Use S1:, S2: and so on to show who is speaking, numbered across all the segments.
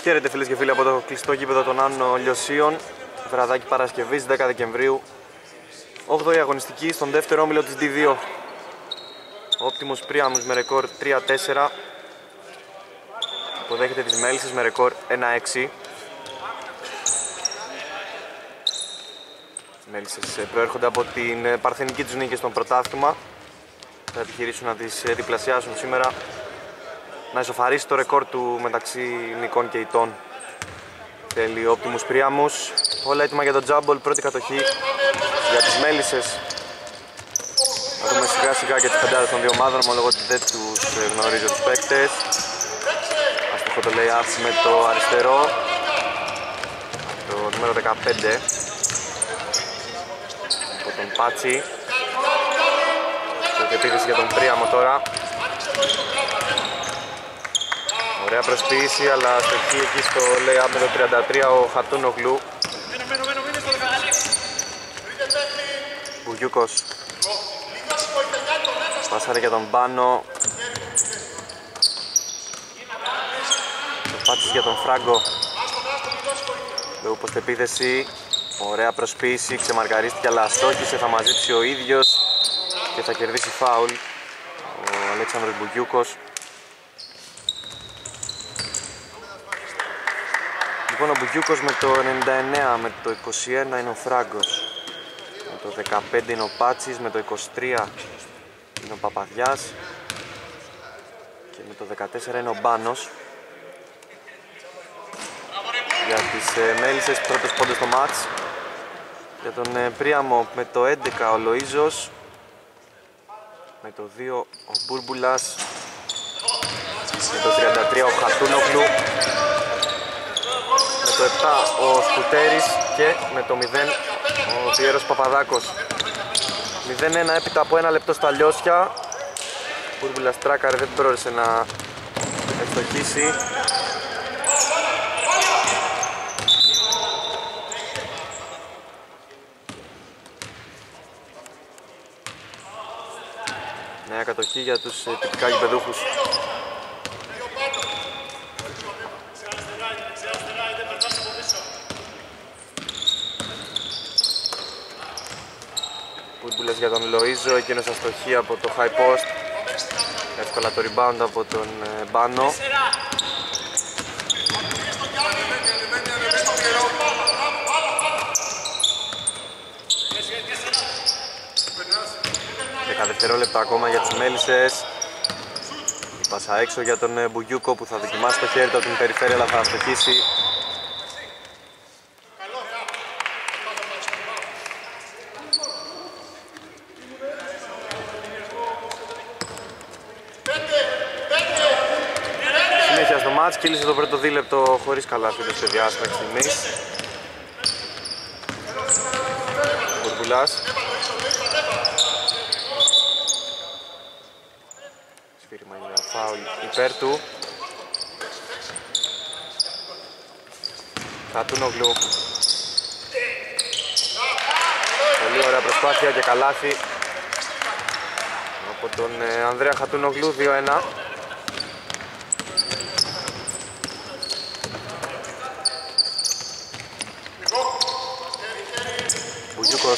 S1: Χαίρετε φίλες και φίλοι από το κλειστό γήπεδο των Άνω Λιωσίων. Βραδάκι Παρασκευής 10 Δεκεμβρίου. 8η αγωνιστική στον δεύτερο όμιλο της D2. Optimus Priamus με ρεκόρ 3-4. Υποδέχεται τις Μέλισσες με ρεκόρ 1-6. Οι Μέλισσες προέρχονται από την παρθενική τους νίκη στον πρωτάθλημα. Θα επιχειρήσουν να τις διπλασιάσουν σήμερα, να ισοφαρίσει το ρεκόρ του μεταξύ νικών και ηττών. Θέλει ο Optimus Priamus. Όλα έτοιμα για τον τζάμπολ, πρώτη κατοχή για τις Μέλισσες. Θα δούμε σιγά σιγά και τις πεντάδες των δύο ομάδων, ομολογώ ότι δεν τους γνωρίζω τους παίκτες. Αστοχό το lay-up με το αριστερό, το νούμερο 15 από τον Πάτσι. Και επίθεση για τον Πρίαμο τώρα. Ωραία προσποίηση, αλλά στοχή εκεί στο lay-up με το 33 ο Χατούνογλου. Μπουγιούκος πάσαρε για τον Πάνο. Το Πάτσις για τον Φράγκο. Λόγω επίθεση. Ωραία προσποίηση, ξεμαρκαρίστηκε αλλά αστόχησε, θα μαζέψει ο ίδιος και θα κερδίσει φάουλ ο Αλέξανδρος Μπουγιούκος. Λοιπόν, ο Μπουγιούκος με το 99, με το 21 είναι ο Φράγκος, με το 15 είναι ο Πάτσις, με το 23 είναι ο Παπαδιάς και με το 14 είναι ο Μπάνος. Για τις Μέλισσες πρώτος πόντος στο μάτς. Για τον Πρίαμο με το 11 ο Λοΐζος, με το 2 ο Μπούρμπουλας, με το 33 ο Χατούνογλου, με το 7 ο Σκουτέρης και με το 0 ο Πιέρος Παπαδάκος. 0-1 έπειτα από 1 λεπτό στα Λιώσια. Ο Μπούρμπουλας τράκαρε, δεν πρόλαβε να ευστοχίσει. Νέα κατοχή για τους τυπικά γηπεδούχους. Μπούρμπουλας για τον Λοΐζο, εκείνος αστοχή από το high post. Εύκολα το rebound από τον Μπάνο. Δευτερόλεπτα ακόμα για τις Μέλισσες. Η πάσα έξω για τον Μπουγιούκο που θα δοκιμάσει το χέρι του από την περιφέρεια αλλά θα αστοχίσει. Συνέχεια στο μάτς, κύλησε το πρώτο δίλεπτο χωρίς καλάθι το σχεδιάσει μέχρι στιγμής. Μπούρμπουλας. Σφύριγμα για φάουλ υπέρ του. Χατούνογλου. Πολύ ωραία προσπάθεια και καλάθι από τον Ανδρέα Χατούνογλου, 2-1. Μπουγιούκος.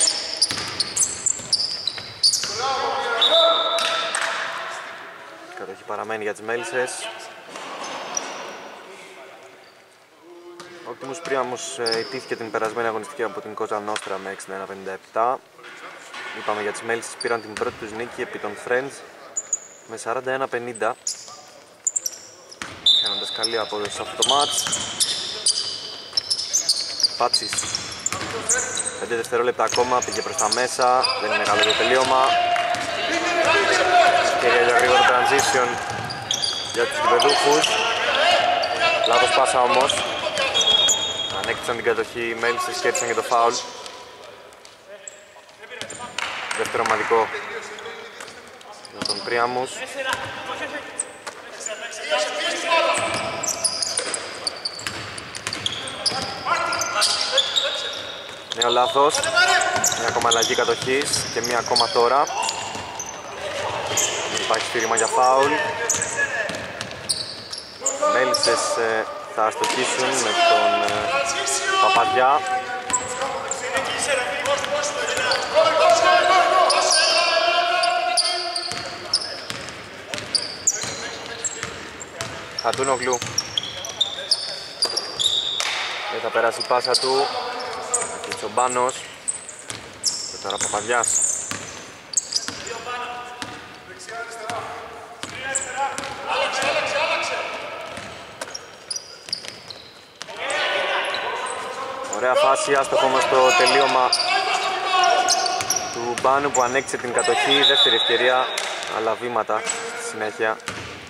S1: Κατοχή παραμένει για τις Μέλισσες. Ο Optimus Priamus ηττήθηκε την περασμένη αγωνιστική από την Κόζα Νόστρα με 61-57. Είπαμε για τις Μέλισσες πήραν την πρώτη τους νίκη επί των Friends με 41-50. Κάνοντας καλή απόδοση σε αυτό το μάτς. Πάτσις. 5 δευτερόλεπτα ακόμα, πήγε προς τα μέσα, δεν είναι καλό το τελείωμα. Και για γρήγορο transition για τους γηπεδούχους. Λάθος πάσα όμως. Ανέκτησαν την κατοχή οι Μέλισσες, κέρδισαν και το φάουλ. Δεύτερο ομαδικό για τον Priamus. Νέο λάθος. Μια ακόμα αλλαγή κατοχής και μια ακόμα τώρα. Υπάρχει σφύριγμα για φάουλ. Μέλισσες θα στοχίσουν με τον Παπαδιά. Χατούνογλου. Δεν θα περάσει η πάσα του. Τσομπάνος. Και τώρα Παπαδιάς. Ωραία φάση, άστοχο όμως το τελείωμα του Μπάνου που ανέκτησε την κατοχή. Δεύτερη ευκαιρία, αλλά βήματα στη συνέχεια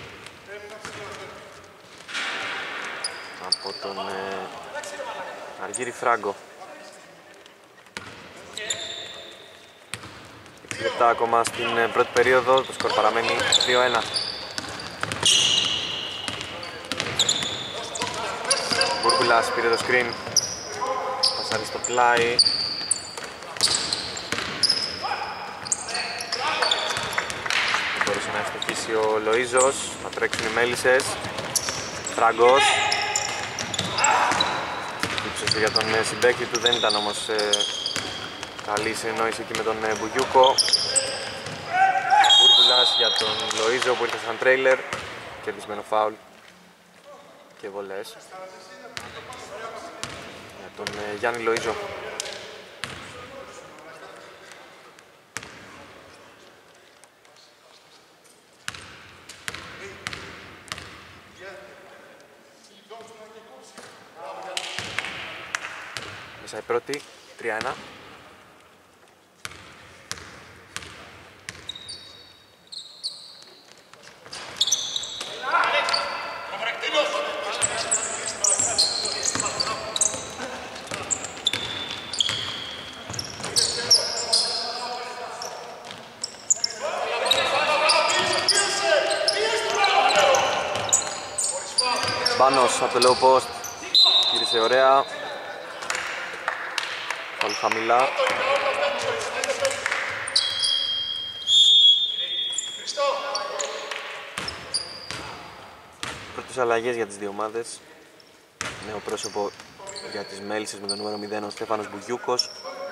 S1: από τον Αργύρη Φράγκο. 6 λεπτά ακόμα στην πρώτη περίοδο, το σκορ παραμένει 2-1. Μπούρκουλας πήρε το screen, πασάρει στο πλάι. Δεν μπορούσε να ευστοχίσει ο Λοΐζος, θα τρέξουν οι Μέλισσες. Φράγκος. Ήψωσε για τον συμπαίκτη του, δεν ήταν όμως καλή συνεννόηση εκεί με τον Μπουγιούκο. Μπούρκουλας για τον Λοΐζο που ήρθε σαν τρέιλερ. Κερδισμένο φάουλ και βολές για τον Γιάννη Λοΐζο. Μέσα η πρώτη, 3-1. Μπάνος από το low post, γύρισε ωραία. Πολύ χαμηλά. Πρώτες αλλαγές για τις δύο ομάδες. Νέο πρόσωπο για τις Μέλισσες με το νούμερο 0 ο Στέφανος Μπουγιούκος.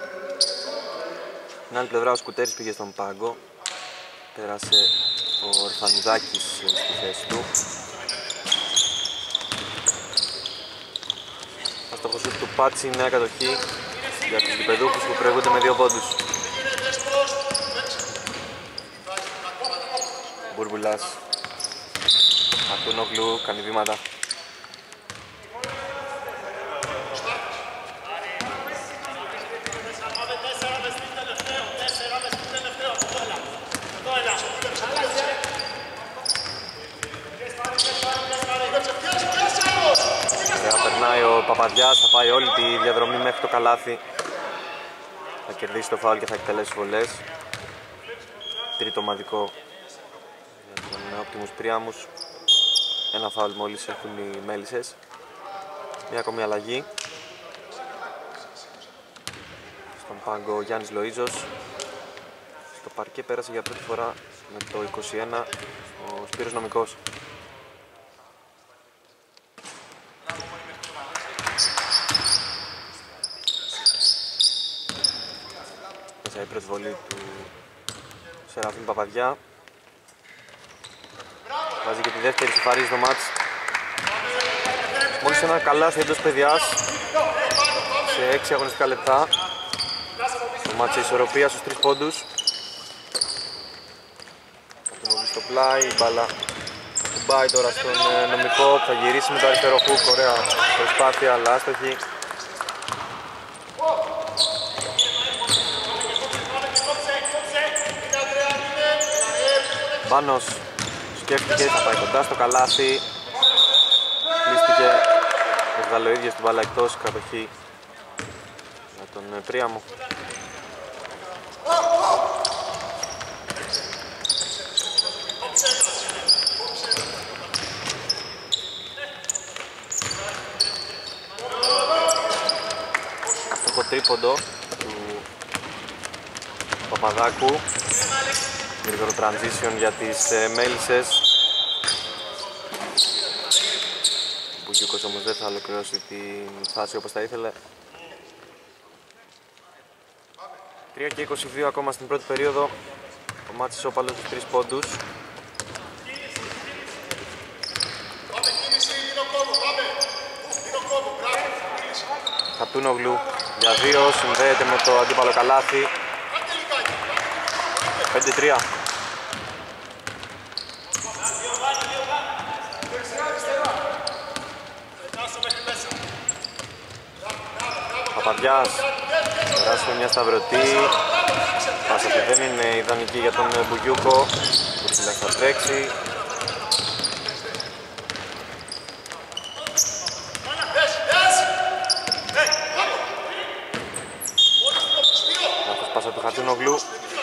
S1: Στην άλλη πλευρά ο Σκουτέρης πήγε στον πάγκο. Πέρασε ο Ορφανουδάκης στη θέση του. Αστοχό σουτ του Πάτσι, νέα κατοχή για τους γηπεδούχους που προηγούνται με 2 πόντους. Μπούρμπουλας. Χατούνογλου κάνει βήματα. Περνάει ο Παπαδιάς, θα πάει όλη τη διαδρομή μέχρι το καλάθι. Θα κερδίσει το φάουλ και θα εκτελέσει βολές. Τρίτο ομαδικό για τον Optimus Priamus. Ένα φάουλ μόλις έχουν οι Μέλισσες. Μια ακόμη αλλαγή. Στον πάγκο ο Γιάννης Λοΐζος. Στο παρκέ πέρασε για πρώτη φορά με το 21 ο Σπύρος Νομικός. Η προσβολή του Σεραφείμ Παπαδιά. Βάζει και τη δεύτερη, σοφαρίζει το μάτς. Μόλις ένα καλάθι εντός παιδιάς σε 6 αγωνιστικά λεπτά. Το μάτς σε ισορροπία στους 3 πόντους. Κατουνόβει στο πλάι, η μπάλα κουμπάει τώρα στον Νομικό που θα γυρίσει με το αριστερό χουκ. Ωραία προσπάθεια αλλά άστοχη. Μπάνος σκέφτηκε, θα πάει κοντά στο καλάθι. Κλείστηκε, έβγαλε ο ίδιος την μπάλα εκτός, κατοχή για τον Πρίαμο. Αυτό το τρίποντο του Παπαδάκου. Γρήγορο transition για τις Μέλισσες. Μπουγιούκος όμως δεν θα ολοκληρώσει την φάση όπως θα ήθελε. 3 και 22 ακόμα στην πρώτη περίοδο. Ο μάτς ισόπαλος στους 3 πόντους. Χατούνογλου για 2, συνδέεται με το αντίπαλο καλάθι. 5-3. Παπαδιάς, περάσει μια σταυρωτή. Πάσα που δεν είναι ιδανική για τον Μπουγιούκο. Κουρσιλάς θα τρέξει. Λάθος πάσα του Χατούνογλου.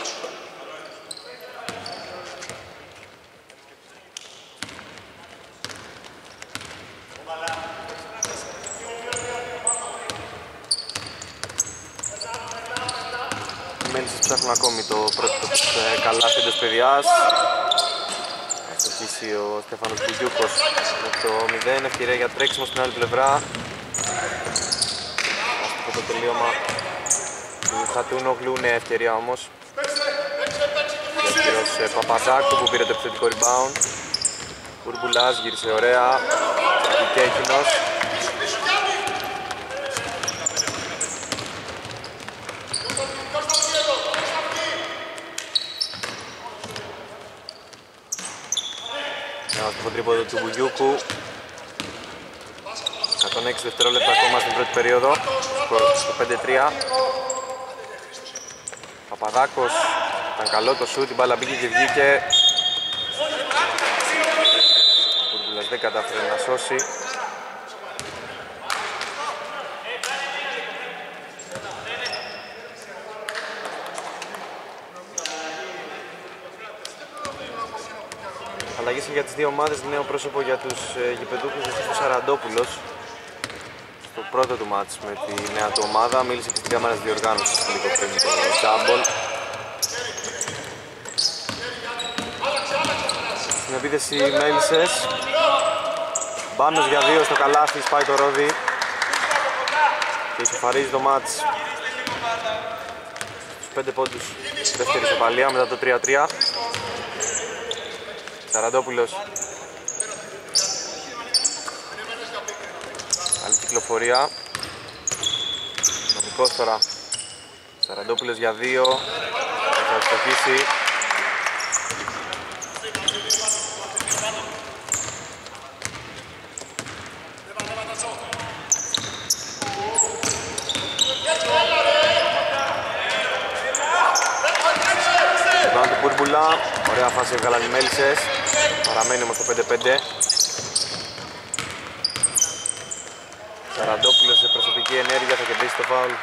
S1: Ψάχνουν ακόμη το πρώτο τους καλάθι εντός παιδιάς. Θα στοχίσει ο Στέφανος Μπουγιούκος με το 0, ευκαιρία για τρέξιμο στην άλλη πλευρά. Άστοχο το τελείωμα του Χατούνογλου, νέα ευκαιρία όμως. Δεύτερος Παπαδάκου που πήρε το επιθετικό rebound. Κουρμπουλάς γύρισε ωραία, και εκείνος. Στο τρίποδο του Μπουγιούκου. 106 δευτερόλεπτα ακόμα στην πρώτη περίοδο. Στο 5-3. Παπαδάκος, ήταν καλό το σουτ, η μπάλα μπήκε και βγήκε. Ο Κουρμπουλάς δεν κατάφερε να σώσει. Αλλαγές για τις δύο ομάδες, νέο πρόσωπο για τους γηπεδούχους, ο Σαραντόπουλος στο πρώτο του μάτς με τη νέα του ομάδα. Μίλησε και στην κάμερα της διοργάνωσης λίγο πριν το τζάμπολ. Στην επίθεση Μέλισσες. Μπάνος για 2 στο καλάθι, σπάει το ρόδι και ισοφαρίζει το μάτς στους 5 πόντους. Δεύτερη ισοπαλία μετά το 3-3. Σαραντόπουλος. Καλή κυκλοφορία. Νομικός τώρα. Σαραντόπουλος για 2. Θα ευστοχίσει. Βάνε του Κουρμπουλά. Ωραία φάση έβγαλαν οι Μέλισσες. Παραμένει όμως το 5-5. Σαραντόπουλος σε προσωπική ενέργεια θα κερδίσει το φάουλ.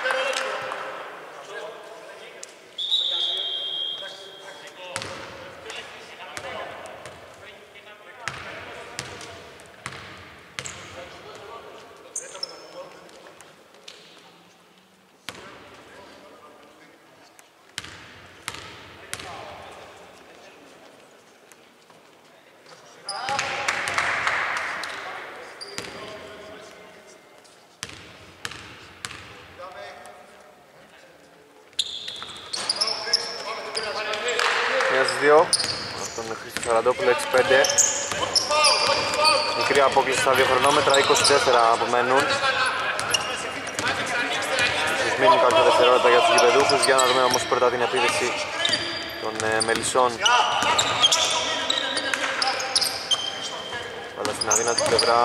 S1: Από τον Χρήστο Σαραντόπουλο 6-5. Μικρή απόκληση στα 2 χρονόμετρα, 24 απομένουν. Ίσως μείνουν κάποια δευτερόλεπτα για τους γηπεδούχους. Για να δούμε όμως πρώτα την επίδεση των Μελισσών. Όλα στην αδύνατη πλευρά.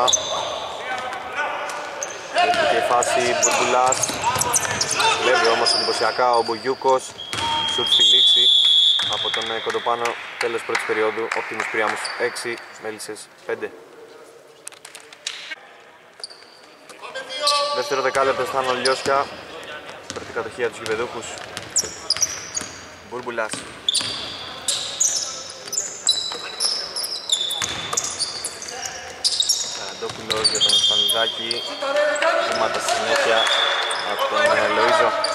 S1: Έχει και η φάση Μπουρμπουλάς. Βλέπει όμως εντυπωσιακά ο Μπουγιούκος. Σουτ στη λήξη από τον Κοντοπάνο. Τέλος πρώτης περίοδου, Optimus Πειριάμους 6, Μέλισσες 5. Δεύτερο δεκάλεπτο Στάνο Λιώσια. Πρώτη κατοχή για τους γηπεδούχους. Μπούρμπουλας. Σαραντόπουλος για τον Σπανουδάκη. Βήματα στη συνέχεια από τον Λοΐζο.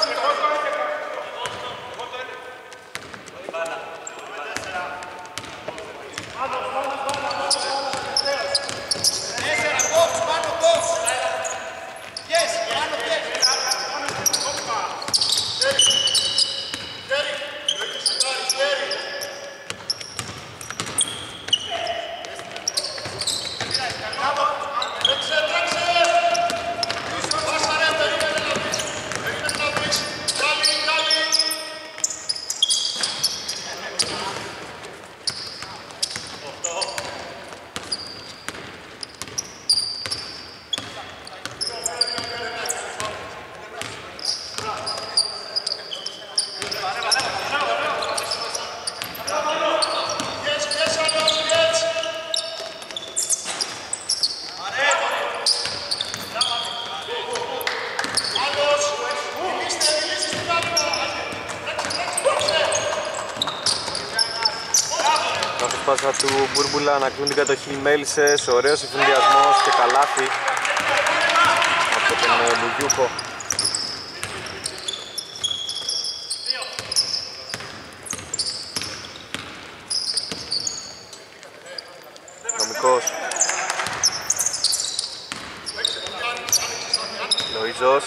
S1: Λάθος πάσα του Μπούρμπουλα, ανακτούν την κατοχή οι Μέλισσες, ωραίος εφηνδιασμός και καλάθι από τον Μπουγιούκο. Νομικός. Λοΐζος.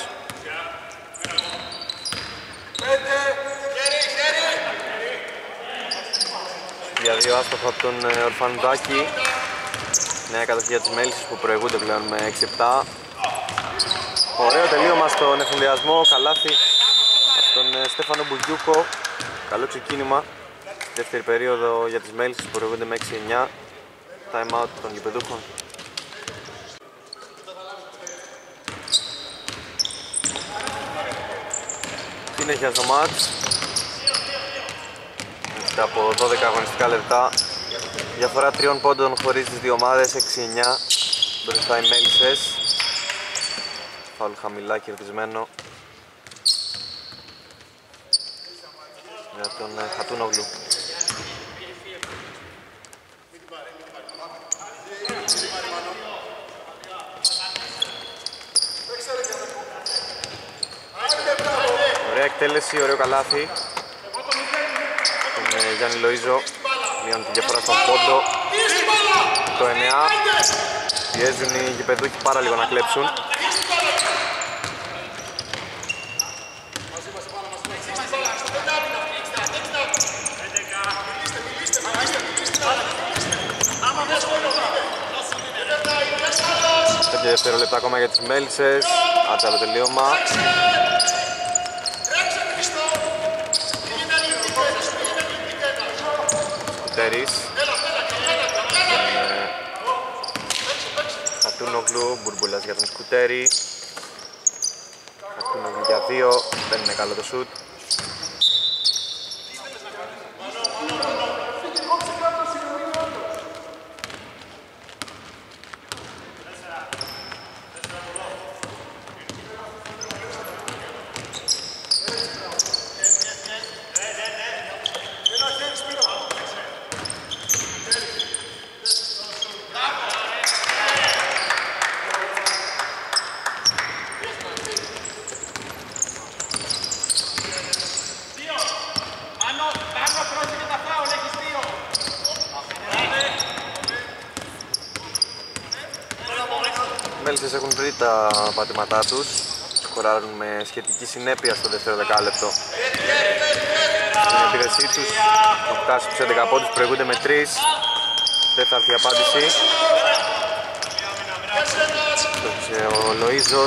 S1: Για δύο άστοχο από τον Ορφανουδάκη. Νέα κατοχή για τις Μέλισσες που προηγούνται πλέον με 6-7. Ωραίο τελείωμα στον εφηνδιασμό, καλάθι από τον Στέφανο Μπουγιούκο. Καλό ξεκίνημα. Δεύτερη περίοδο για τις Μέλισσες που προηγούνται με 6-9. Time out των γηπεδούχων. Συνέχεια στο μάτς. Μετά από 12 αγωνιστικά λεπτά. Διαφορά 3 πόντων χωρίς τις δύο ομάδες, 6-9 μπροστά οι Μέλισσες. Φάουλ χαμηλά κερδισμένο για τον Χατούνογλου. Ωραία εκτέλεση, ωραίο καλάθι. Τον Γιάννη Λοΐζο μειώνει τη διαφορά στον πόντο. Το 9. Πιέζουν οι γηπεδούχοι πάρα λίγο να κλέψουν. Πέντε δευτερόλεπτα ακόμα για τις Μέλισσες. Άτσαλο τελείωμα. Σκουτέρης. Χατούνογλου, Μπούρμπουλας για τον Σκουτέρη. Χατούνογλου για 2, δεν είναι καλό το σουτ. Οι Μέλισσες έχουν βρει τα πατήματά τους, σκοράρουν με σχετική συνέπεια στο δεύτερο δεκάλεπτο. Στην επίδεσή τους έχουν φτάσει στους 11 πόντους, προηγούνται με 3. Δεν θα έρθει η απάντηση. Ο Λοΐζος.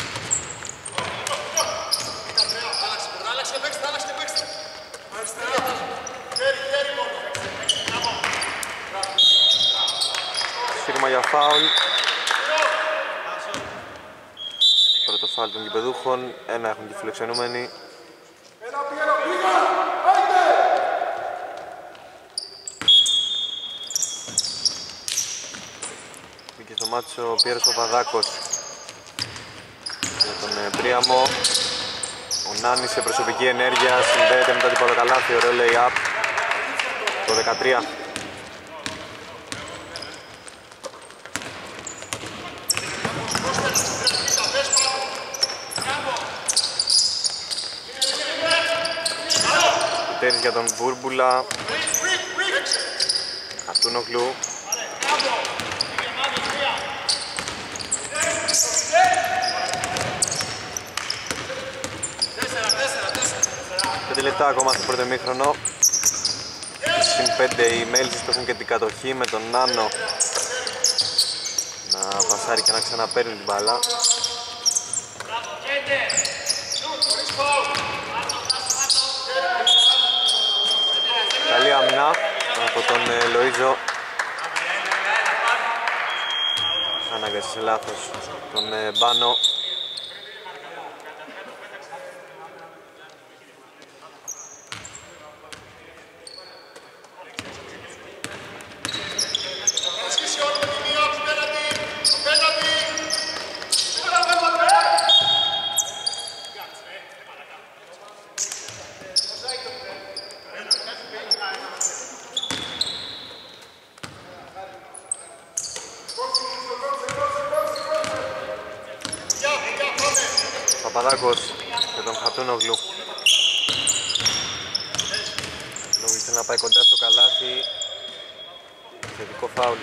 S1: Σύρμα για φάουλ. Πρώτο φάουλ των γηπεδούχων, ένα έχουν και φιλοξενούμενοι. Μπήκε στο μάτι ο Πιέρος Παπαδάκος για τον Πρίαμο. Ο Νάνης σε προσωπική ενέργεια συνδέεται μετά την παλοκαλάθη, ωραίο lay-up, το 13. Τέρις για τον Μπούρμπουλα. Χατούνογλου. Πέντε λεπτά ακόμα στο πρώτο ημίχρονο. Συν 5 οι Μέλισσες που έχουν και την κατοχή με τον Νάνο να πασάρει και να ξαναπαίρνει την μπάλα. Καλή άμυνα από τον Λοΐζο. Ανάγκασε σε λάθος τον Μπάνο. Παπαδάκος και τον Χατούνογλου. Λόγου ήθελε να πάει κοντά στο καλάθι. Θετικό φάουλ.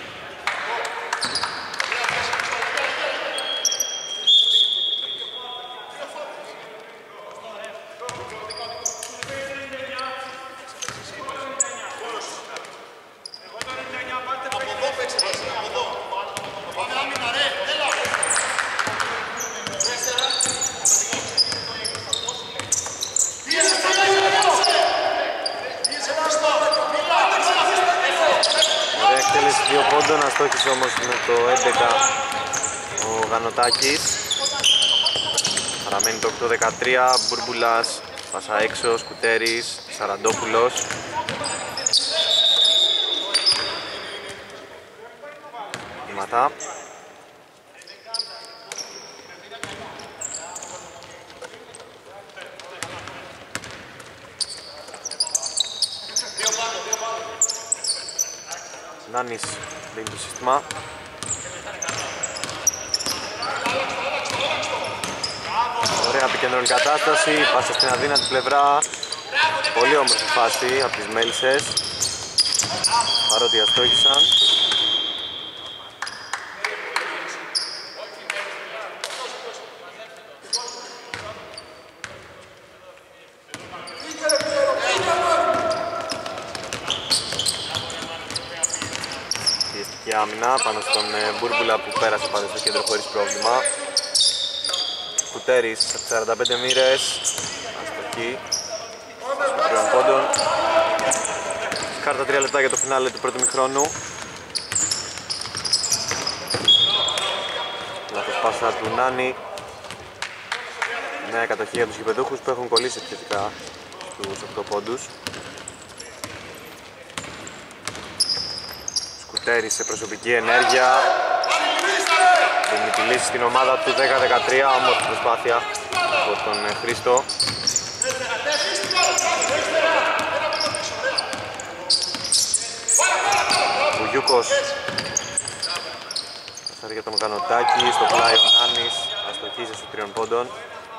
S1: Δύο πόντων, αστόχησε όμως με το 11 ο Γανοτάκης. Παραμένει το 8-13, Μπούρμπουλας, πάσα έξω, Σκουτέρης, Σαραντόπουλος. Βήματα. Νάνης μπαίνει το σύστημα. Ωραία επικεντρώνει κατάσταση, πάσα στην αδύνατη πλευρά. Πολύ όμορφη φάση από τις Μέλισσες, παρότι αστόχησαν. Πιεστική άμυνα πάνω στον Μπούρμπουλα που πέρασε πάντα στο κέντρο χωρίς πρόβλημα. Κουτέρης από 45 μοίρες, αστοχή, τριών πόντων. Κάρτα 3 λεπτά για το φινάλε του πρώτου μηχρόνου. Λάθος πάσα του Νάνη. Νέα κατοχή για τους γηπεδούχους που έχουν κολλήσει επιθετικά στους 8 πόντους. Σκουτέρης σε προσωπική ενέργεια. Δίνει τη λύση στην ομάδα του 10-13, όμορφη προσπάθεια από τον Χρήστο. Βουγιούκος. Πασάρει για τον Γανοτάκη, στο πλάι ο Νάνης, αστοχίζει στους 3 πόντων.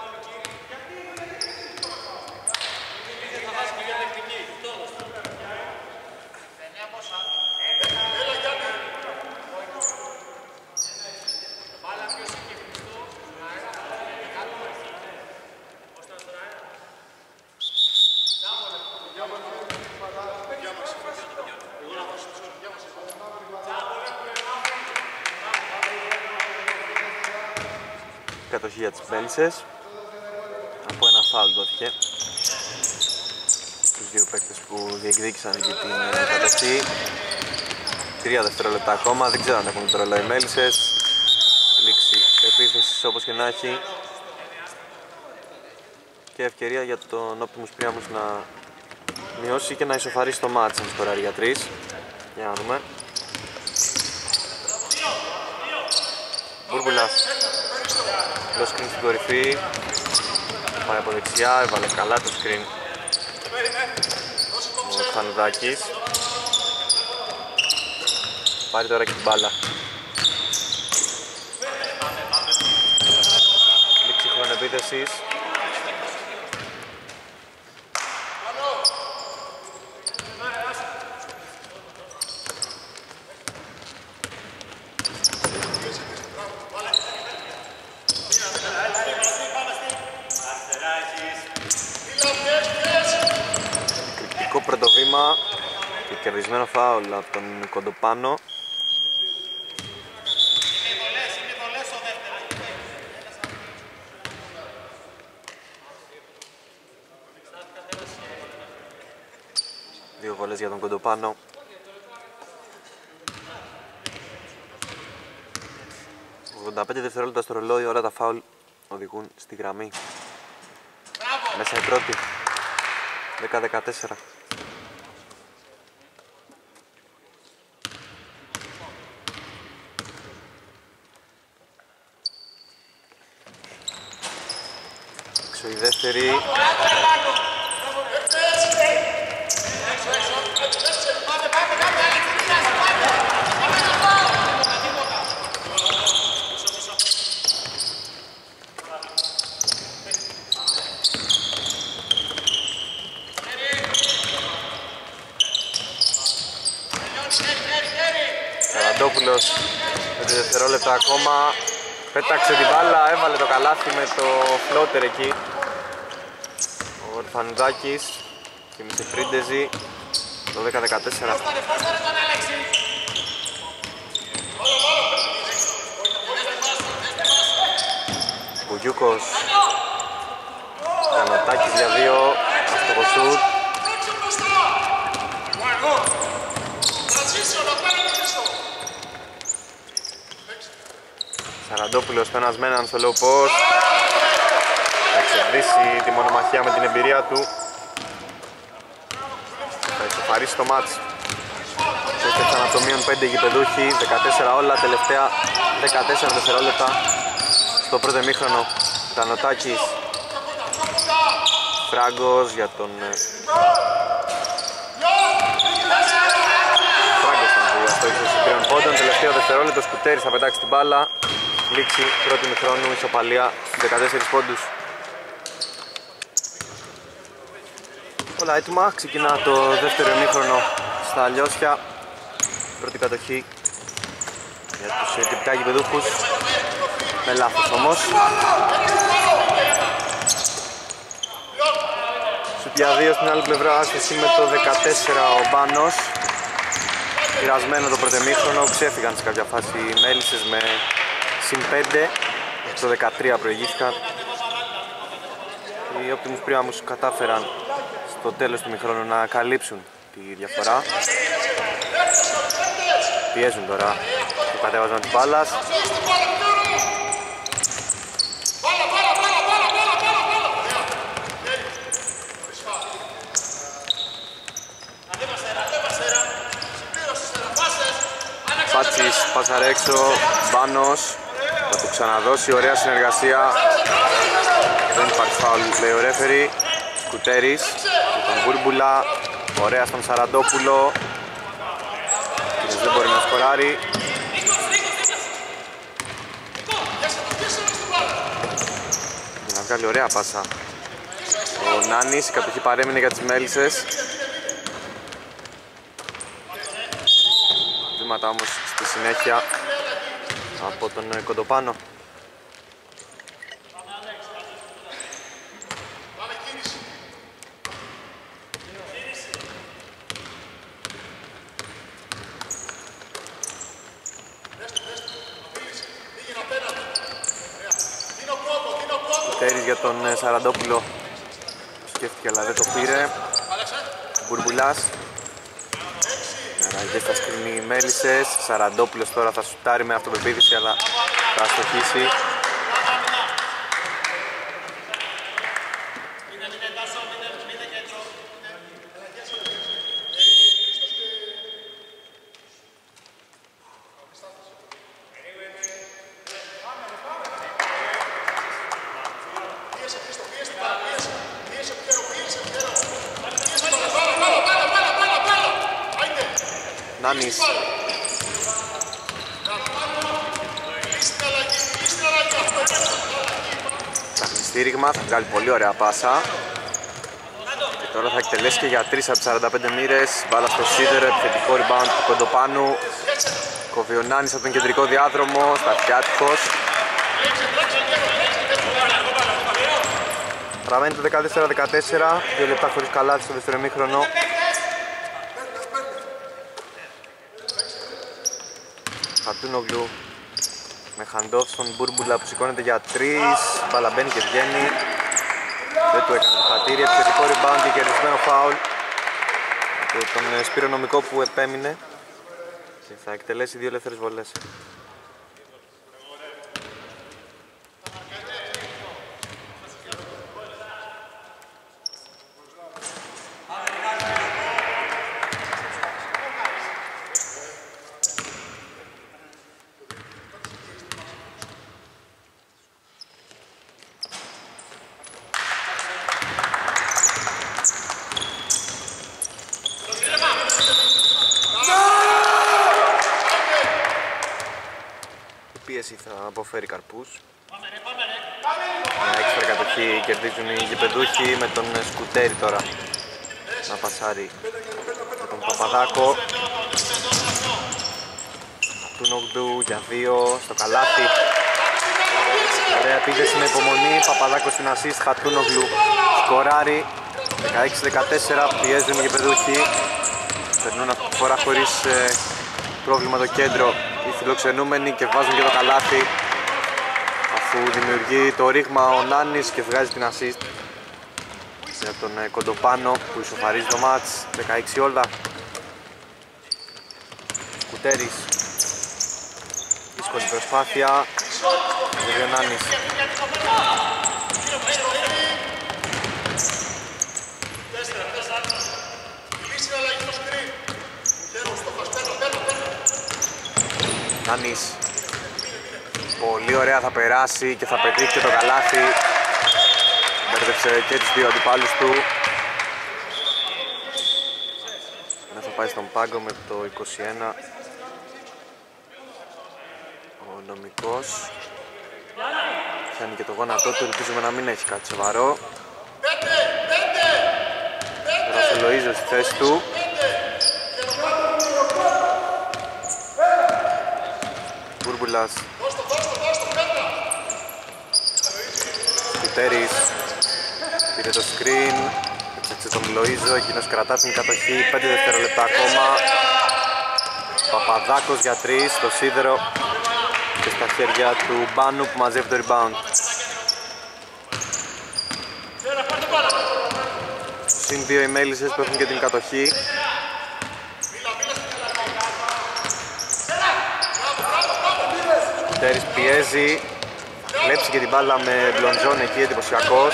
S1: Κατοχή για τις Μέλισσες. Από ένα φάουλ δόθηκε στους δύο παίκτες που διεκδίκησαν για την κατοχή. 3 δευτερόλεπτα ακόμα, δεν ξέρω αν έχουν το ρολόι οι Μέλισσες. Λήξη επίθεσης όπως και να έχει. Και ευκαιρία για τον Optimus Priamus να μειώσει και να ισοφαρίσει το μάτς αν σκοράρει για 3. Για να δούμε. Μπούρμπουλας. Το screen στην κορυφή, πάει από δεξιά, έβαλε καλά το screen ο Φανουδάκης. Πάρει τώρα και την μπάλα. Λήξη χρόνο επίθεσης. Πρώτο βήμα και κερδισμένο φάουλ από τον Κοντοπάνο. Δύο βολές για τον Κοντοπάνο. «85 δευτερόλεπτα στο ρολόι, όλα τα φάουλ οδηγούν στη γραμμή». Μέσα η πρώτη. 10-14. Έξω η δεύτερη. Σαραντόπουλος 5 δευτερόλεπτα ακόμα. Πέταξε την μπάλα, έβαλε το καλάθι με το φλότερ εκεί. Ο Ορφανουδάκης θύμισε Φρίντεζη. Το 10-14. Μπουγιούκος. Κανοτάκης για 2. Αστοχο σουτ. Σαραντόπουλος πένας στο low post. Θα εξεδρίσει τη μονομαχία με την εμπειρία του. Θα ισοφαρίσει το μάτς. Έστρεψαν από το μείον 5 γηπεδούχοι, 14 όλα, τελευταία 14 δευτερόλεπτα στο πρώτο ημίχρονο. Τανοτάκης, Φράγκος για τον... Φράγκος ήταν που αστόχησε στους τριών πόντων. Τελευταίο δευτερόλεπτο, Σκουτέρης θα πετάξει την μπάλα. Λήξη πρώτου ημιχρόνου, ισοπαλία 14 πόντους. Όλα έτοιμα, ξεκινά το δεύτερο ημίχρονο στα Λιώσια. Πρώτη κατοχή για τους τυπικά γηπεδούχους. Με λάθος όμως. Σουτ για 2 στην άλλη πλευρά, άσχεση με το 14 ο Μπάνος. Πειρασμένο το πρώτο ημίχρονο, ξέφυγαν σε κάποια φάση οι Μέλισσες με συν 5. Το 13 προηγήθηκαν. Οι Optimus Priamus κατάφεραν στο τέλος του ημιχρόνου να καλύψουν τη διαφορά. Πιέζουν τώρα το κατέβασμα της μπάλας. Πάτσης, πάσαρε έξω, Μπάνος, θα του ξαναδώσει, ωραία συνεργασία. Δεν υπάρχει φάουλ, λέει ο ρέφερι. Σκουτέρης, με τον Μπούρμπουλα, ωραία στον Σαραντόπουλο. Δεν μπορεί να σκοράρει. Για να βγάλει ωραία πάσα ο Νάνης, η κατοχή παρέμεινε για τις Μέλισσες. Βήματα όμως στη συνέχεια από τον Κοντοπάνο. Τέρης για τον Σαραντόπουλο, σκέφτηκε αλλά δεν το πήρε. Μπουρμπουλάς. Ναραγές θα σκρίνει οι Μέλισσες. Σαραντόπουλος τώρα θα σουτάρει με αυτοπεποίθηση αλλά θα αστοχίσει. Νάνης. Ψάχνει στήριγμα, θα βγάλει πολύ ωραία πάσα. Και τώρα θα εκτελέσει και για 3 από τις 45 μοίρες. Μπάλα στο σίδερο, επιθετικό rebound του Κοντοπάνου. Κόβει ο Νάνης από τον κεντρικό διάδρομο, σταθιάτικος. Παραμένει το 14-14, 2 λεπτά χωρίς καλάθι στο δεύτερο ημίχρονο. Χατούνογλου με handoff στον Μπούρμπουλα που σηκώνεται για 3. Μπάλα μπαίνει και βγαίνει. Δεν του έκανε το χατήρι. Επιθετικό rebound και κερδισμένο foul από τον Σπύρο Νομικό που επέμεινε και θα εκτελέσει 2 ελεύθερες βολές. Θα αποφέρει καρπούς. Μια έξτρα κατοχή κερδίζουν οι γηπεδούχοι με τον Σκουτέρη τώρα να πασάρει με τον Παπαδάκο. Χατούνογλου για 2 στο καλάθι. Ωραία επίθεση με υπομονή, Παπαδάκος στην assist, Χατούνογλου σκοράρει. 16-14, πιέζουν οι γηπεδούχοι. Περνούν αυτή τη φορά χωρίς πρόβλημα το κέντρο οι φιλοξενούμενοι και βάζουν και το καλάθι, αφού δημιουργεί το ρήγμα ο Νάνης και βγάζει την assist για τον Κοντοπάνο που ισοφαρίζει το μάτς. 16 όλα. Κουτέρης, δύσκολη προσπάθεια, ο Νάνης. Νάνης, πολύ ωραία, θα περάσει και θα πετύχει και το καλάθι. Μπέρδεψε και τους δύο αντιπάλους του. Θα πάει στον πάγκο με το 21 ο Νομικός. Πιάνει και το γόνατό του, ελπίζουμε να μην έχει κάτι σοβαρό. Τώρα ο Λοΐζος στη θέση του. Μπούρμπουλας. Κουτέρης πήρε το screen, έψαξε τον Λοΐζο, εκείνος κρατά την κατοχή, 5 δευτερόλεπτα ακόμα. Παπαδάκος για 3 στο σίδερο και στα χέρια του Μπάνου που μαζεύει το rebound. Συν 2 οι Μέλισσες που έχουν και την κατοχή. Κουτέρης πιέζει, κλέψει και την μπάλα με Μπλοντζόν εκεί, εντυπωσιακός.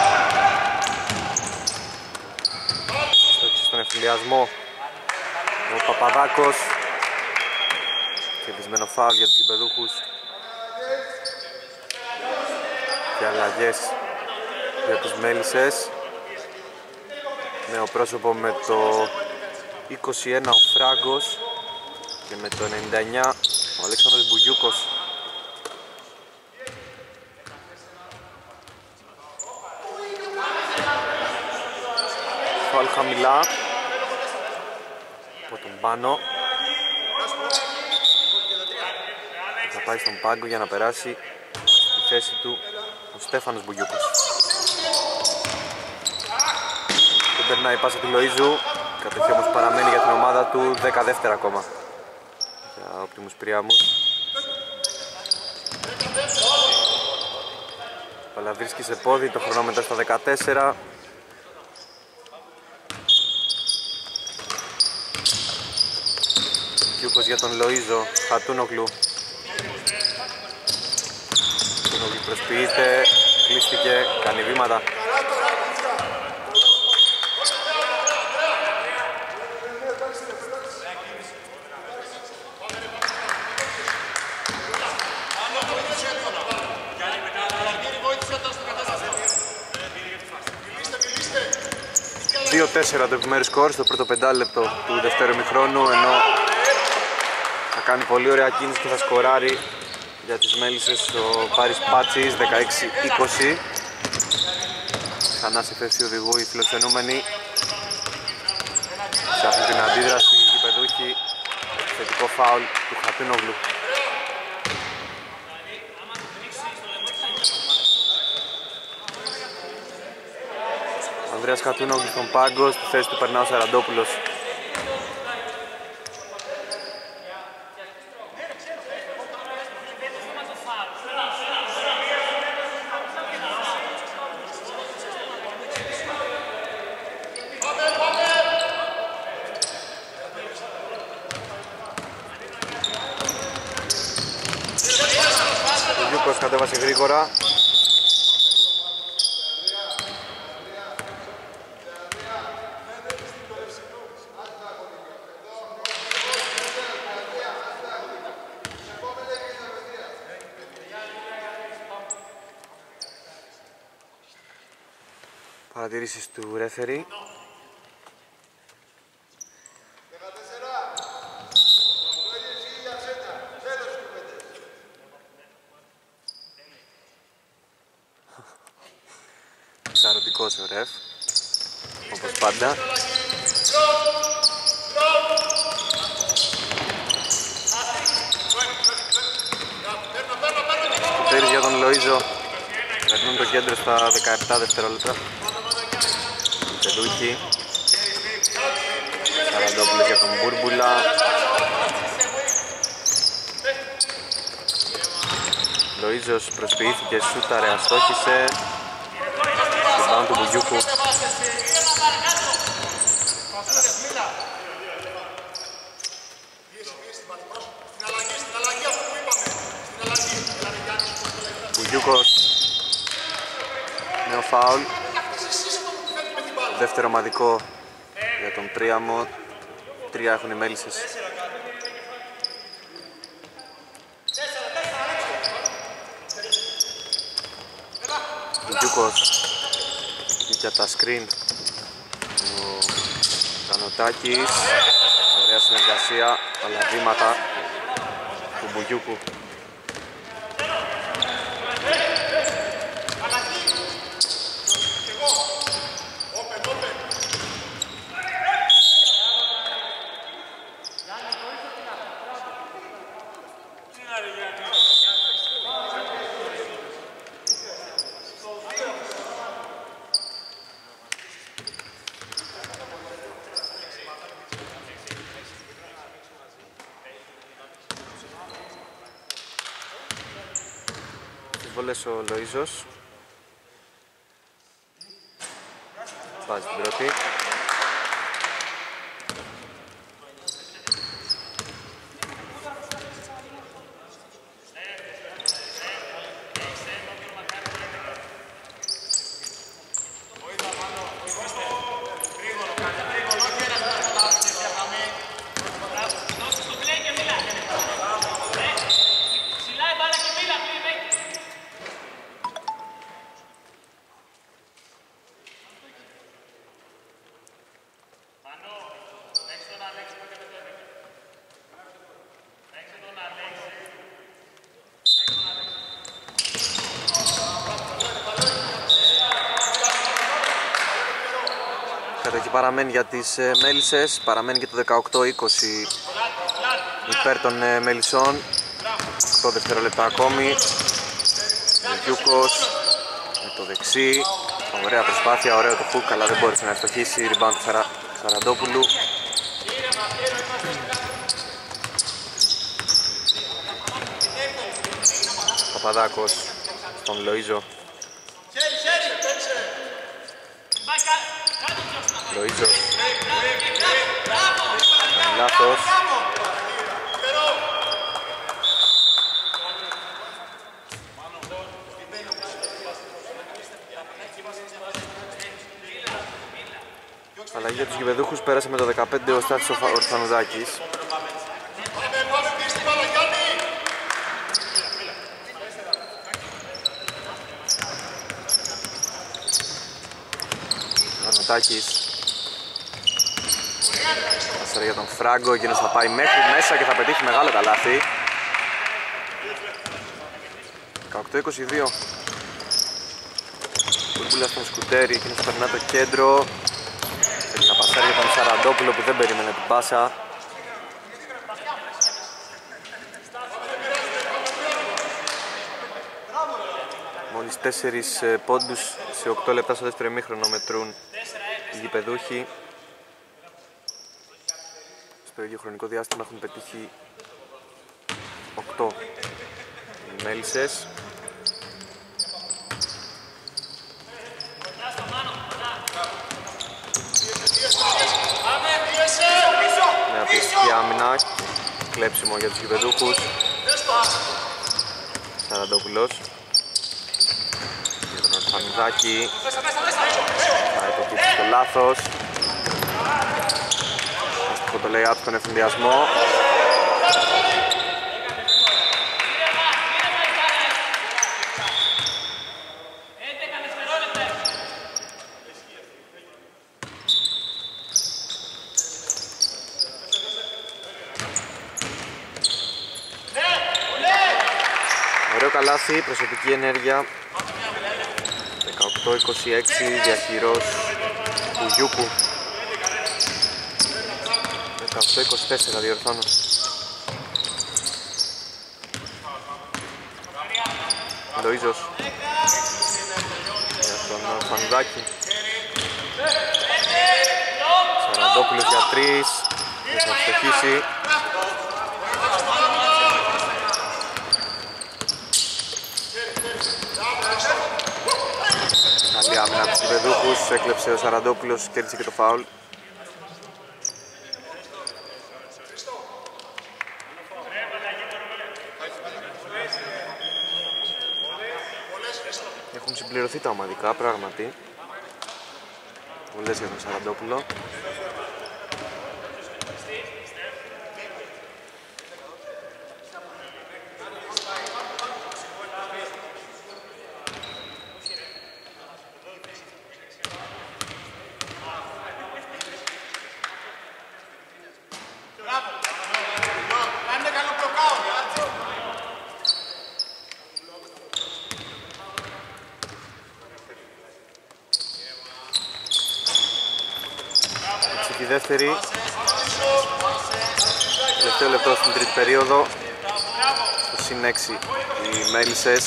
S1: Στον εφηλιασμό ο Παπαδάκος. Κερδισμένο φάουλ για τους γηπεδούχους. Και αλλαγές για τους Μέλισσες. Νέο πρόσωπο με το 21 ο Φράγκος και με το 99 ο Αλέξανδρος Μπουγιούκος. Φάουλ χαμηλά από τον Πάνο. Θα πάει στον πάγκο για να περάσει στη θέση του ο Στέφανος Μπουγιούκος. Δεν περνάει η πάσα του Λοΐζου, κατοχή όμως παραμένει για την ομάδα του, 10 δεύτερα ακόμα για Optimus Πειραμούς. Παλαβρίσκει σε πόδι, το χρονόμετρο στα 14. Κιούκος για τον Λοΐζο, Χατούνογλου. Χατούνογλου προσποιείται, κλείστηκε, κάνει βήματα. Τέσσερα το επιμέρους σκορ στο πρώτο πεντάλεπτο του δευτέρου ημιχρόνου, ενώ θα κάνει πολύ ωραία κίνηση και θα σκοράρει για τις Μέλισσες ο Πάρης Πάτσης, 16-20. Ξανά στη θέση οδηγού οι φιλοξενούμενοι. Σε αυτή την αντίδραση οι γηπεδούχοι, επιθετικό φάουλ του Χατούνογλου. Ανδρέας Χατούνογλου στον πάγκο, στη θέση του περνά ο Σαραντόπουλος. Ο Γιούκος κατέβασε γρήγορα. Παρατηρήσεις του ρέφερι. Σαρωτικός ο ρεφ, όπως πάντα. Λοΐζο. Περνούν το κέντρο στα 17 δευτερόλεπτα. Πεδούχη. Σαραντόπουλος για τον Μπούρμπουλα. Λοΐζος προσποιήθηκε, σούταρε, αστόχησε. Rebound του Μπουγιούκου. Μπουγιούκος. Νέο φάουλ. Δεύτερο ομαδικό για τον Πρίαμο. 3 έχουν οι Μέλισσες. Μπουγιούκος για τα screen. Ο Κανοτάκης. Ωραία συνεργασία, αλλά βήματα του Μπουγιούκου. Βολές ο Λοΐζος. Βάζει την πρώτη. Κατοχή παραμένει για τις Μέλισσες, παραμένει και το 18-20 υπέρ των Μελισσών. 8 δευτερόλεπτα ακόμη. Γιούκος με το δεξί, ωραία προσπάθεια, ωραίο το χουκ, αλλά δεν μπόρεσε να ευστοχίσει. Rebound του Σαραντόπουλου. Παπαδάκος στον Λοΐζο. Λοΐζος. Λάθος. Αλλαγή για τους γηπεδούχους, πέρασε με το 15 ο Στάθης Ορφανουδάκης. Κανοτάκης. Πασέρα για τον Φράγκο, εκείνος θα πάει μέχρι μέσα και θα πετύχει μεγάλο καλάθι. 18-22. Μπούρμπουλα στον Σκουτέρι, εκείνος περνά το κέντρο. Θέλει να πασάρει για τον Σαραντόπουλο που δεν περίμενε την πάσα. Μόλις 4 πόντους σε 8 λεπτά στο δεύτερο ημίχρονο μετρούν οι γηπεδούχοι. Στο ίδιο χρονικό διάστημα έχουν πετύχει 8 οι Μέλισσες. Μια πιεστική άμυνα, κλέψιμο για τους γηπεδούχους. Σαραντόπουλος για τον Ορφανουδάκη. Θα υποκύψει το λάθος. Αστοχό το lay-up στον ευθυνδιασμό. Ωραίο καλάθι, προσωπική ενέργεια. 18-26, διαχειρός του Γιούκου. 18-24 διορθώνω. Λοΐζος για τον Φανουδάκη. Σαραντόπουλος για 3, δεν θα φτωχίσει. Καλή άμυνα από τους Βεδούχους, έκλεψε ο Σαραντόπουλος, κέρδισε και το φάουλ. Έχουν συμπληρωθεί τα ομαδικά, πράγματι. Βολές για τον Σαραντόπουλο. Η δεύτερη, τελευταίο λεπτό στην τρίτη περίοδο, στο συν 6 οι Μέλισσες.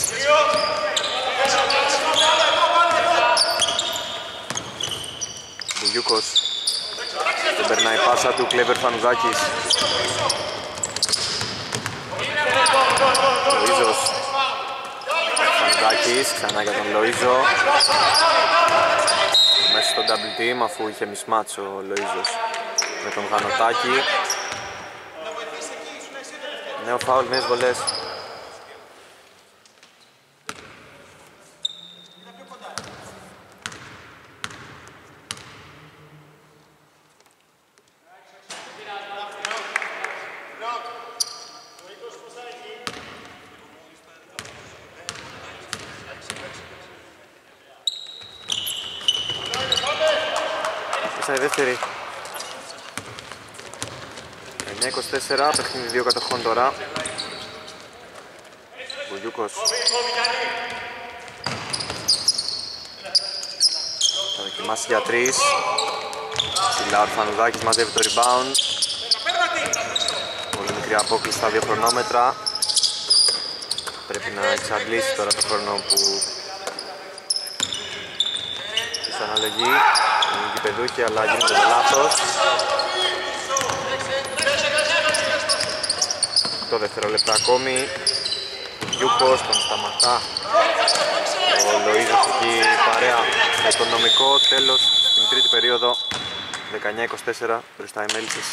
S1: Μπουγιούκος, δεν περνάει πάσα του, Κλέβερ Φανουδάκης. Λοΐζος, Φανουδάκης, ξανά για τον Λοΐζο. Μέσα στο double team αφού είχε μισμάτς ο Λοΐζος με τον Γανοτάκη. Νέο φάουλ, νέες βολές. Η δεύτερη 9-24, παιχνίδι 2 κατοχών τώρα. Μπουγιούκος θα δοκιμάσει για 3. Ψηλά ο Φανουδάκης μαζεύει το rebound. Πολύ μικρή απόκληση στα 2 χρονόμετρα. Πρέπει να εξαντλήσει τώρα το χρόνο που της αναλογεί. Είναι γηπεδούχοι, αλλά γίνεται λάθος. Το δευτερόλεπτο ακόμη. Γιούκος τον σταματά. Ο Λοΐζος εκεί παρέα με τον νομικό. Τέλος στην τρίτη περίοδο. 19-24 μπροστά οι Μέλισσες.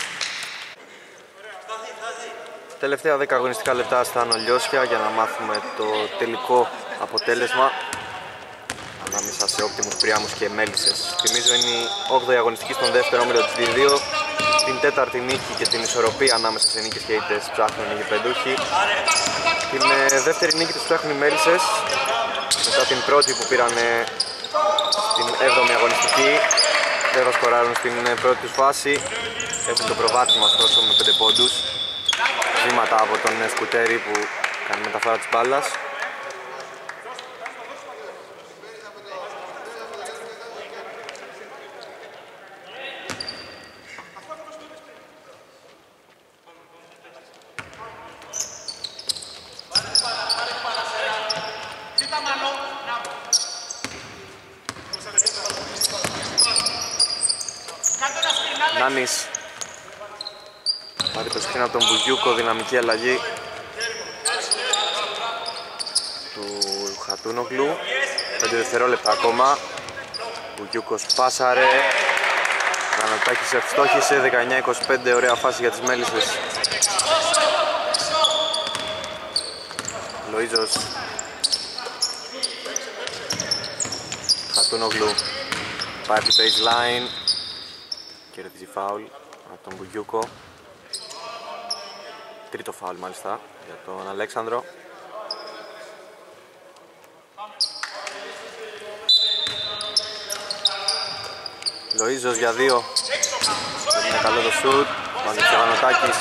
S1: Τελευταία 10 αγωνιστικά λεπτά στα Νολιώσια για να μάθουμε το τελικό αποτέλεσμα ανάμεσα σε Optimus Priamus και Μέλισσες. Θυμίζω είναι η 8η αγωνιστική στον δεύτερο όμιλο της D2. Την τέταρτη νίκη και την ισορροπία ανάμεσα σε νίκες και ήττες ψάχνουν οι γηπεδούχοι. Την δεύτερη νίκη τους ψάχνουν οι Μέλισσες μετά την πρώτη που πήραν την 7η αγωνιστική. Δεν θα σκοράρουν στην πρώτη τους φάση. Έχουν το προβάδισμα ωστόσο με 5 πόντους. Βήματα από τον Σκουτέρη που κάνει μεταφορά της μπάλας. Νάνης πάρει το σκριν από τον Μπουγιούκο, δυναμική αλλαγή του Χατούνογλου. 5 δευτερόλεπτα ακόμα. Μπουγιούκος πάσαρε. Γανοτάκης ευστόχησε. 19-25, ωραία φάση για τις Μέλισσες. Λοΐζος, Χατούνογλου πάει την baseline. Κερδίζει φάουλ από τον Μπουγιούκο. Τρίτο φάουλ μάλιστα για τον Αλέξανδρο. Λοΐζος για 2. Δεν είναι καλό το σουτ. Πάνε και ο Γανοτάκης.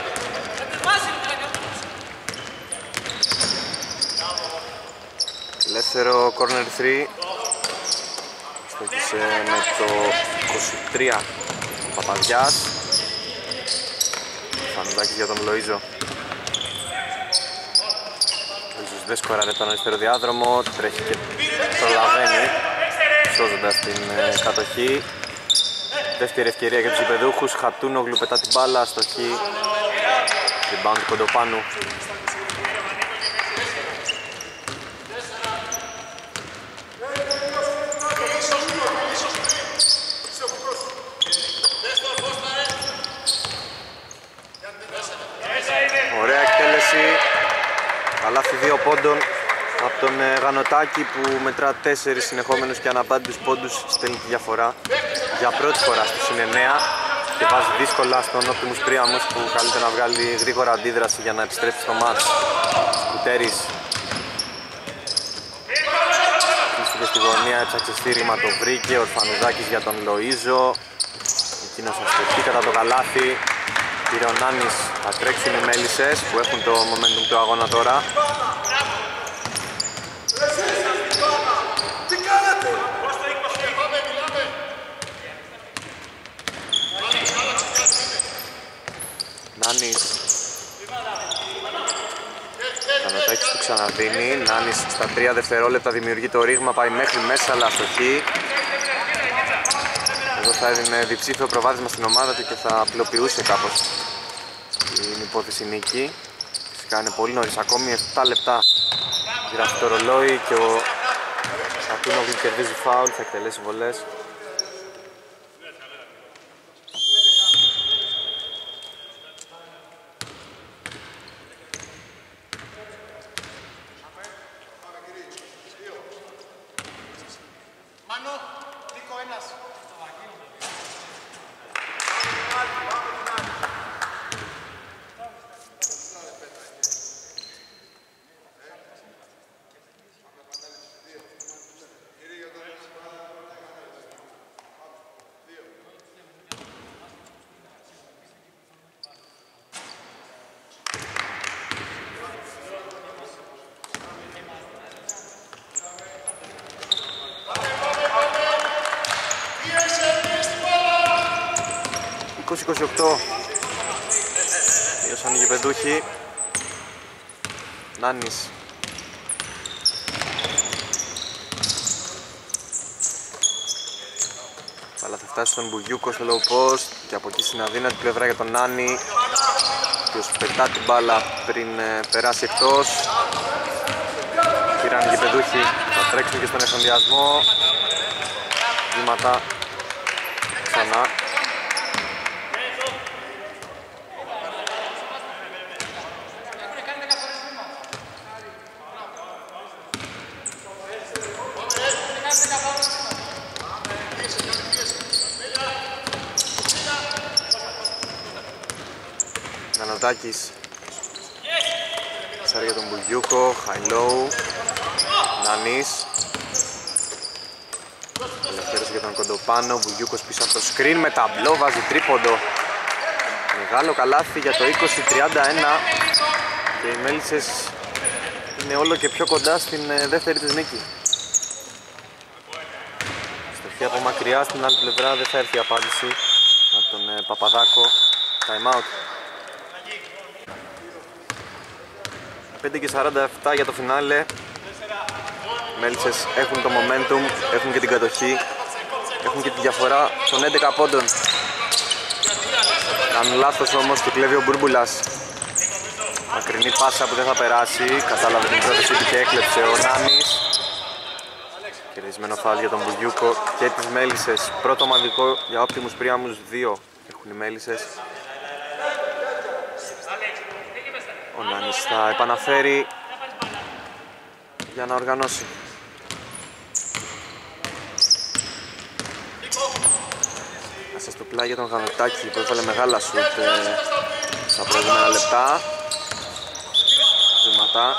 S1: Ελεύθερο corner 3. Στόχισε με το 23 ο Παπαδιάς. Φανουδάκης για τον Λοΐζο. Λοΐζος δεν σκοράρε τον αριστερό διάδρομο, τρέχει και προλαβαίνει σώζοντας την κατοχή. Δεύτερη ευκαιρία για τους γηπεδούχους, Χατούνογλου πετά την μπάλα, αστοχή, rebound του Κοντοπάνου. Ωραία εκτέλεση, καλάθι 2 πόντων από τον Γανοτάκη που μετρά 4 συνεχόμενους και αναπάντητους πόντους, στέλνει τη διαφορά για πρώτη φορά στο συν 9 και βάζει δύσκολα στον Optimus Priamos που καλείται να βγάλει γρήγορα αντίδραση για να επιστρέψει στο μάτς. Σκουτέρης κλείστηκε στη γωνία, έψαξε στήριγμα, το βρήκε, ο Ορφανουδάκης για τον Λοΐζο, εκείνος αστοχή κατά το καλάθι. Πήρε ο Νάνης, θα τρέξουν οι Μέλισσες που έχουν το momentum του αγώνα τώρα. Νάνης, Κανοτάκης του ξαναδίνει, Νάνης στα 3 δευτερόλεπτα δημιουργεί το ρήγμα, πάει μέχρι μέσα αλλά αστοχή. Εδώ θα έδινε διψήφιο προβάδισμα στην ομάδα του και θα απλοποιούσε κάπως την υπόθεση νίκη. Φυσικά είναι πολύ νωρίς, ακόμη 7 λεπτά γράφει το ρολόι και ο Σατούνογλου κερδίζει φάουλ, θα εκτελέσει βολές. Μείωσαν οι γηπεδούχοι. Νάνης. Αλλά θα φτάσει στον Μπουγιούκο στο low post και από εκεί στην αδύνατη πλευρά για τον Νάνη, ο οποίος πετά την μπάλα πριν περάσει εκτός. Πήραν οι γηπεδούχοι, θα τρέξουν και στον εφανδιασμό. Βήματα ξανά. Κανοτάκης ψάρει για τον Μπουγιούκο, high low, Νανής ελευθέρωσε για τον Κοντοπάνο, Μπουγιούκος πίσω από το screen με ταμπλό, βάζει τρίποντο. Μεγάλο καλάθι για το 20-31 και οι Μέλισσες είναι όλο και πιο κοντά στην δεύτερη της νίκη. Στοχή από μακριά, στην άλλη πλευρά δεν θα έρθει η απάντηση από τον Παπαδάκο. Time out. 5:47 για το φινάλε. Οι Μέλισσες έχουν το momentum, έχουν και την κατοχή, έχουν και τη διαφορά των 11 πόντων. Κάνουν λάθος όμως και κλέβει ο Μπούρμπουλας. Μακρινή πάσα που δεν θα περάσει, κατάλαβε την πρόταση του και έκλεψε ο Νάνης. Κερδισμένο φάουλ για τον Μπουγιούκο και τις Μέλισσες. Πρώτο ομαδικό για Optimus Priamos, 2 έχουν οι Μέλισσες. Ο Νάνης θα επαναφέρει για να οργανώσει. Μέσα στο πλάι για τον Γανοτάκη που έβαλε μεγάλα σουτ στα προηγούμενα λεπτά. Βήματα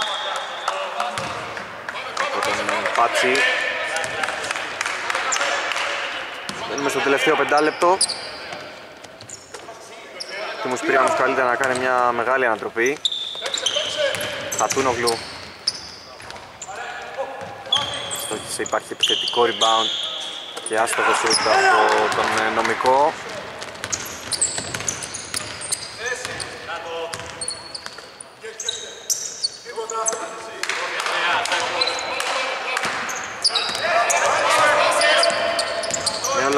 S1: από τον Πάτσι. Μπαίνουμε στο τελευταίο πεντάλεπτο. Και μου Priamos καλύτερα να κάνει μια μεγάλη ανατροπή. Χατούνογλου στόχισε, υπάρχει επιθετικό rebound και άστοχο σουτ από τον Νομικό.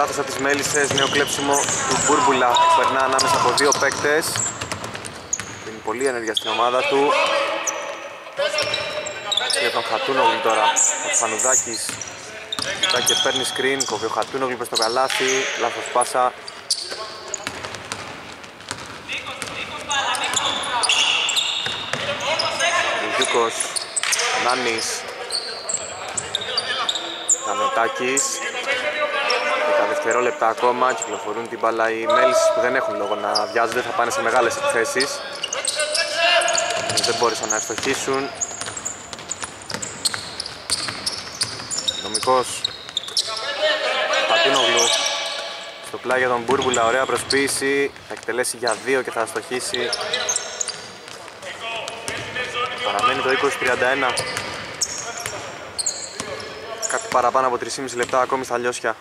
S1: λάθος από τις Μέλισσες, νέο κλέψιμο του Μπούρμπουλα που περνά ανάμεσα από δύο παίκτες. Είναι πολύ ενέργεια στην ομάδα του. Και τον Χατούνογλου τώρα, ο Φανουδάκης κοιτάει και παίρνει screen, κόβει ο Χατούνογλου προς το καλάθι, λάθος πάσα. Γιούκος, Νάνης, Καμετάκης. 10 δευτερόλεπτα ακόμα, κυκλοφορούν την μπάλα οι Μέλισσες που δεν έχουν λόγο να βιάζονται, θα πάνε σε μεγάλες επιθέσεις. Δεν μπόρεσαν να ευστοχίσουν. Νομικός Πατούνογλου στο πλάι για τον Μπούρμπουλα, ωραία προσποίηση, θα εκτελέσει για 2 και θα αστοχίσει. Παραμένει το 20-31. Κάτι παραπάνω από 3,5 λεπτά ακόμη στα λιώσια.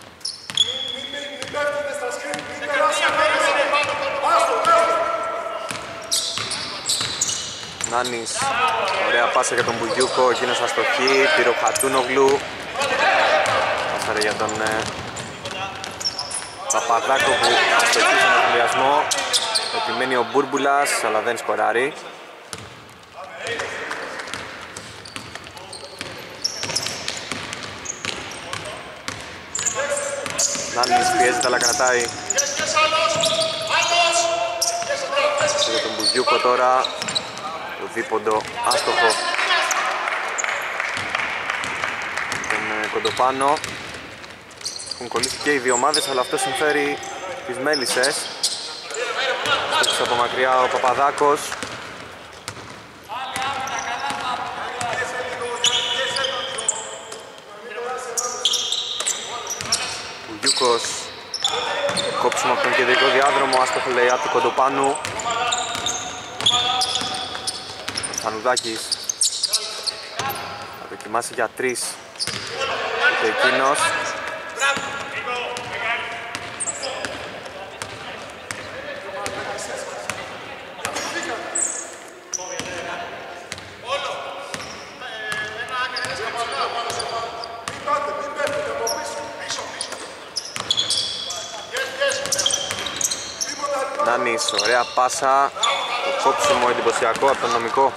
S1: Νάνης, ωραία πάσα για τον Μπουγιούκο, εκείνος αστοχή, πήρε ο Χατούνογλου. Πάσαρε για τον Παπαδάκο που αστοχεί στον εμβολιασμό. Επιμένει ο Μπούρμπουλας, αλλά δεν σκοράρει. Νάνης πιέζεται αλλά κρατάει. Για τον Μπουγιούκο τώρα. Το δίποντο άστοχο. Τον Κοντοπάνο. Έχουν κολλήσει και οι δύο ομάδες, αλλά αυτό συμφέρει τις Μέλισσες. Στόχισε από μακριά ο Παπαδάκος. Μπουγιούκος. Κόψιμο από τον κεντρικό διάδρομο, άστοχο λέει από τον Κοντοπάνου. Φανουδάκης θα δοκιμάσει για 3 και εκείνος. Νάνης, ωραία πάσα, το κόψιμο εντυπωσιακό από τον Νομικό.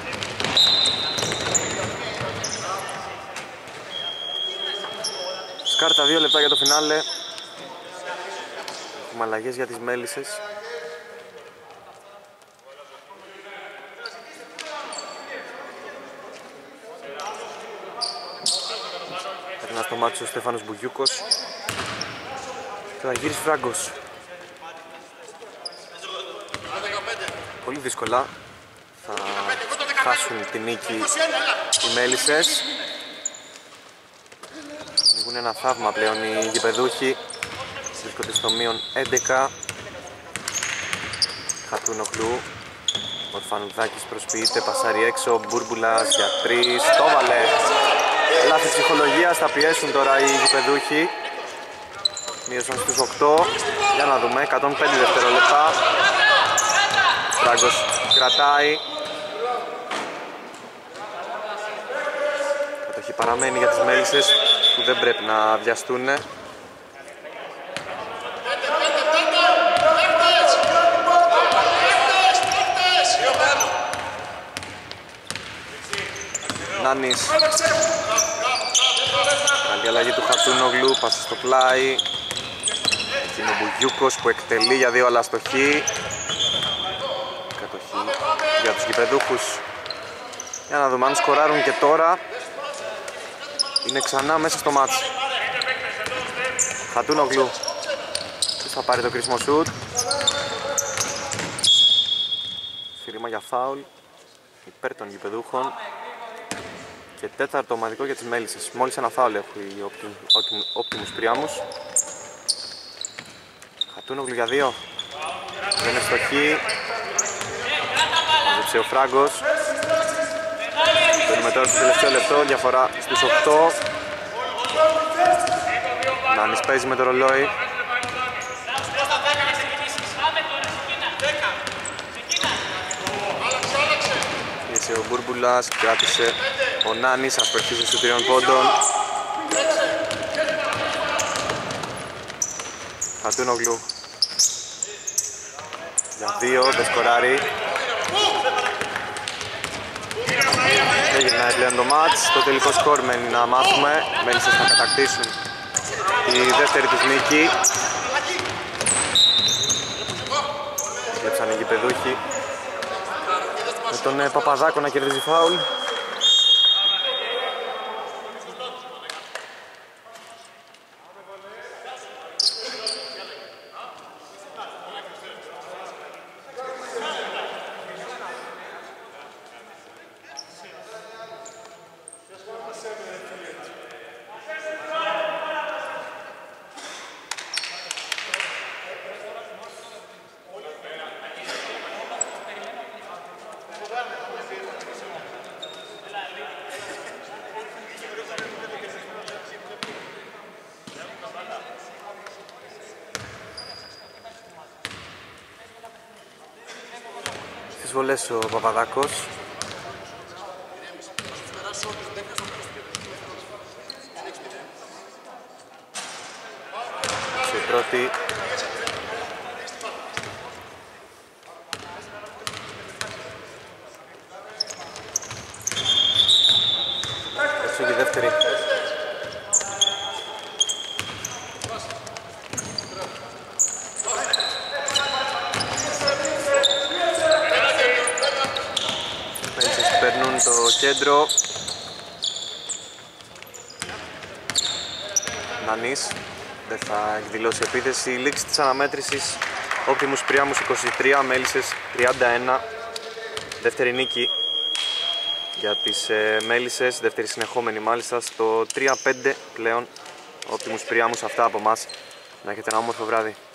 S1: Σκάρτα 2 λεπτά για το φινάλε. Έχουμε αλλαγές για τις Μέλισσες. Περνά στο μάτι ο Στέφανος Μπουγιούκος. Και θα γυρίσει Φράγκος. Πολύ δύσκολα θα χάσουν την νίκη οι Μέλισσες. Έχουν ένα θαύμα πλέον οι γηπεδούχοι. Βρίσκονται στο μείον 11. Χατούνογλου. Ο Φανουδάκης προσποιείται, πασάρει έξω. Μπούρμπουλας για 3. Το βάλε. Λάθη ψυχολογίας, θα πιέσουν τώρα οι γηπεδούχοι. Μείωσαν στους 8. Για να δούμε, 105 δευτερόλεπτα. Φράγκος κρατάει. Κατοχή παραμένει για τις Μέλισσες που δεν πρέπει να βιαστούν. Νάνης. Καλή αλλαγή του Χατούνογλου, πάση στο πλάι. Είναι ο Μπουγιούκος που εκτελεί για 2 αλλά αστοχή. Κατοχή για τους γηπεδούχους. Για να δούμε αν σκοράρουν και τώρα. Είναι ξανά μέσα στο μάτς. Χατούνογλου. Ποιος θα πάρει το κρίσιμο σουτ. Σφυρίμα για φάουλ υπέρ των γηπεδούχων. Και τέταρτο ομαδικό για τις Μέλισσες. Μόλις ένα φάουλ έχουν οι Optimus Priamus. Χατούνογλου για 2. Δεν είναι στοχή. Μαζέψε ο Φράγκος. Παίρνουμε τώρα στο τελευταίο λεπτό, διαφορά στους 8. Νάνης παίζει με το ρολόι. Πίεσε ο Μπούρμπουλας, κράτησε ο Νάνης, αστοχή στους 3 πόντων. Χατούνογλου για 2, δεν σκοράρει. Δεν γυρνάει πλέον το μάτς. Το τελικό σκορ μένει να μάθουμε. Μέλισσες θα κατακτήσουν τη δεύτερη τους νίκη. Κλέψαν οι γηπεδούχοι με τον Παπαδάκο να κερδίζει φάουλ. Στις βολές ο Παπαδάκος. Σε πρώτη. Έτσι και δεύτερη. Παίρνουν το κέντρο. Νανής δεν θα εκδηλώσει επίθεση. Λήξη της αναμέτρησης. Optimus Priamus 23, Μέλισσες 31. Δεύτερη νίκη για τις Μέλισσες, δεύτερη συνεχόμενη μάλιστα, στο 3-5 πλέον. Optimus Priamus, αυτά από μας. Να έχετε ένα όμορφο βράδυ.